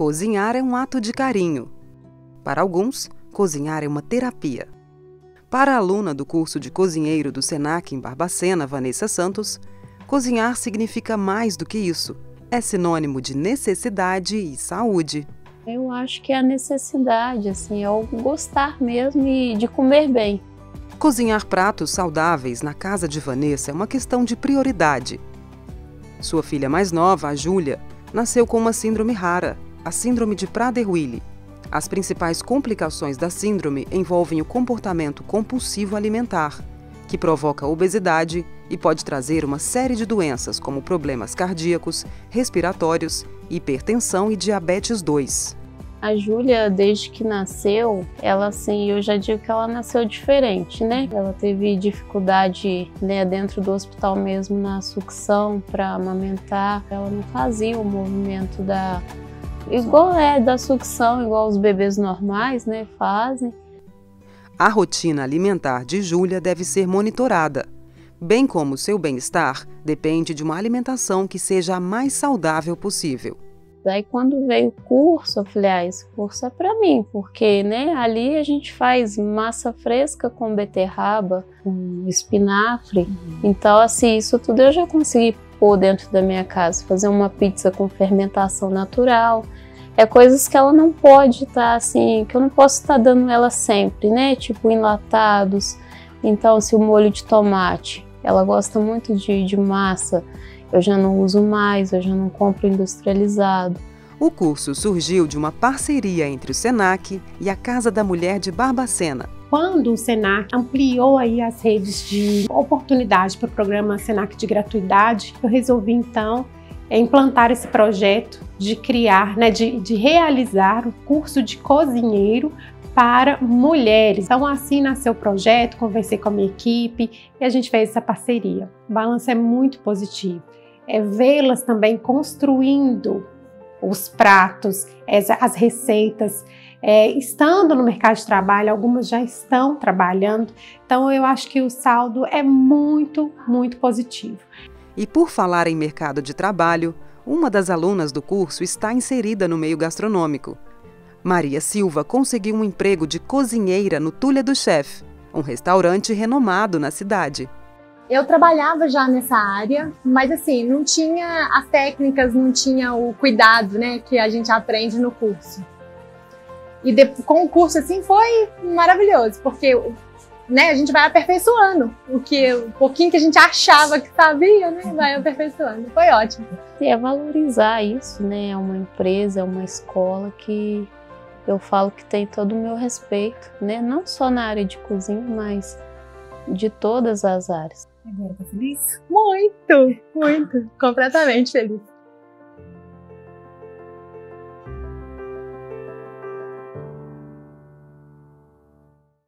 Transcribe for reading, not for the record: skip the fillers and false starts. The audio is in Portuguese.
Cozinhar é um ato de carinho. Para alguns, cozinhar é uma terapia. Para a aluna do curso de cozinheiro do SENAC em Barbacena, Vanessa Santos, cozinhar significa mais do que isso. É sinônimo de necessidade e saúde. Eu acho que é a necessidade, assim, é o gostar mesmo e de comer bem. Cozinhar pratos saudáveis na casa de Vanessa é uma questão de prioridade. Sua filha mais nova, a Júlia, nasceu com uma síndrome rara, a síndrome de Prader-Willi. As principais complicações da síndrome envolvem o comportamento compulsivo alimentar, que provoca obesidade e pode trazer uma série de doenças como problemas cardíacos, respiratórios, hipertensão e diabetes 2. A Júlia, desde que nasceu, ela, assim, eu já digo que ela nasceu diferente, né? Ela teve dificuldade, né, dentro do hospital mesmo na sucção para amamentar. Ela não fazia o movimento da sucção, igual os bebês normais, né, fazem. A rotina alimentar de Júlia deve ser monitorada, bem como seu bem-estar depende de uma alimentação que seja a mais saudável possível. Daí quando veio o curso, eu falei, esse curso é para mim, porque, né, ali a gente faz massa fresca com beterraba, com espinafre. Então, assim, isso tudo eu já consegui pôr dentro da minha casa, fazer uma pizza com fermentação natural. É coisas que ela não pode estar, assim, que eu não posso estar dando ela sempre, né, tipo enlatados. Então, se o molho de tomate, ela gosta muito de massa, eu já não uso mais, eu já não compro industrializado. O curso surgiu de uma parceria entre o SENAC e a Casa da Mulher de Barbacena. Quando o SENAC ampliou aí as redes de oportunidade para o programa SENAC de gratuidade, eu resolvi então implantar esse projeto de criar, né, de realizar o curso de cozinheiro para mulheres. Então assim nasceu o projeto, conversei com a minha equipe e a gente fez essa parceria. O balanço é muito positivo. Vê-las também construindo os pratos, as receitas, estando no mercado de trabalho, algumas já estão trabalhando, então eu acho que o saldo é muito, muito positivo. E por falar em mercado de trabalho, uma das alunas do curso está inserida no meio gastronômico. Maria Silva conseguiu um emprego de cozinheira no Tulha do Chef, um restaurante renomado na cidade. Eu trabalhava já nessa área, mas assim, não tinha as técnicas, não tinha o cuidado, né, que a gente aprende no curso. E com o curso assim foi maravilhoso, porque, né, a gente vai aperfeiçoando o pouquinho que a gente achava que sabia, né, vai aperfeiçoando. Foi ótimo. É valorizar isso, né, é uma empresa, é uma escola que eu falo que tem todo o meu respeito, né, não só na área de cozinha, mas de todas as áreas. Agora tá feliz? Muito, muito, completamente feliz.